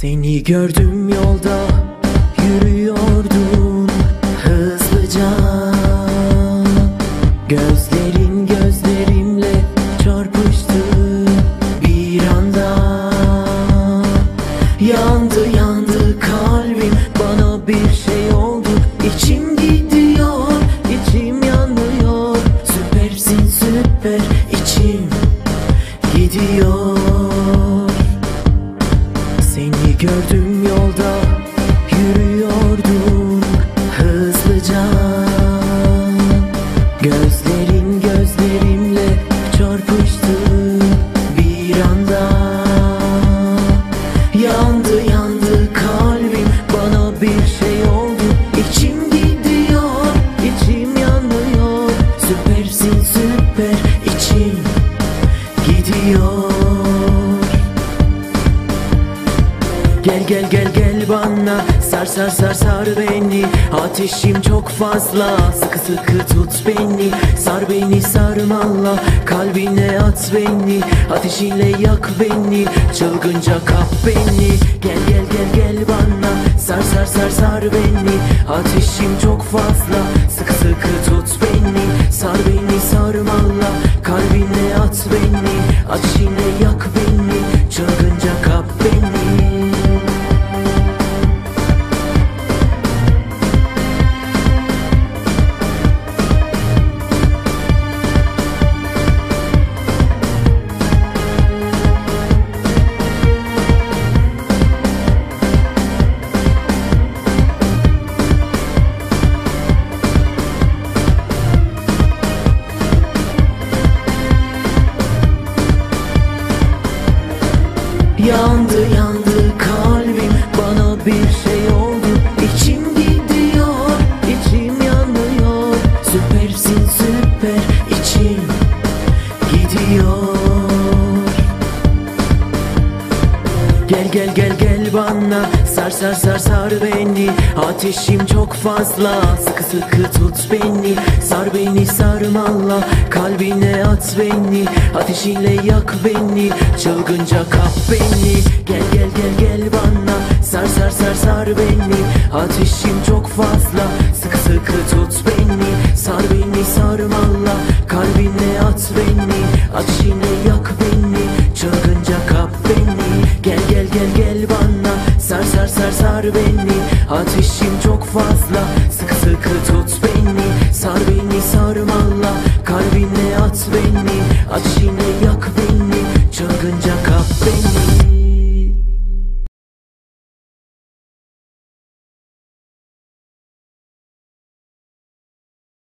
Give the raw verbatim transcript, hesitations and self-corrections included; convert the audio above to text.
Seni gördüm yolda, yürüyordun hızlıca. Gözlerin gözlerimle çarpıştı bir anda. Yandı yandı kalbim, bana bir şey oldu. İçim gidiyor, içim yanıyor. Süpersin süper, içim gidiyor. Seni gördüm yolda, yürüyordun hızlıca. Gözlerin gözlerimle çarpıştı bir anda. Yandı yandı kalbim, bana bir şey oldu. İçim gidiyor, içim yanıyor. Süpersin süper, içim gidiyor. Gel gel gel gel bana, sar sar sar sar beni. Ateşim çok fazla, sıkı sıkı tut beni. Sar beni sarmala, kalbine at beni. Ateşinle yak beni, çılgınca kap beni. Gel gel gel gel bana, sar sar sar sar beni. Ateşim çok fazla, sıkı sıkı tut beni. Sar beni sarmala, kalbine at beni. Ateşinle yak beni, çılgınca kap beni. Yandı yandı kalbim, bana bir şey oldu. İçim gidiyor, içim yanıyor. Süpersin süper, içim gidiyor. Gel gel gel gel bana, sar sar sar sar beni. Ateşim çok fazla, sıkı sıkı tut beni. Sar beni sarmala, kalbine at beni. Ateşinle yak beni, çılgınca kap beni. Gel gel gel gel bana, sar sar sar sar beni. Ateşim çok fazla, sıkı sıkı tut beni. Sar beni sarmala, kalbine at beni. Ateşinle yak beni, çılgınca kap beni. Gel gel gel gel bana, sar sar sar sar beni. Ateşim çok fazla, sıkı sıkı tut beni. Sar beni sarmala, kalbine at beni. Ateşinle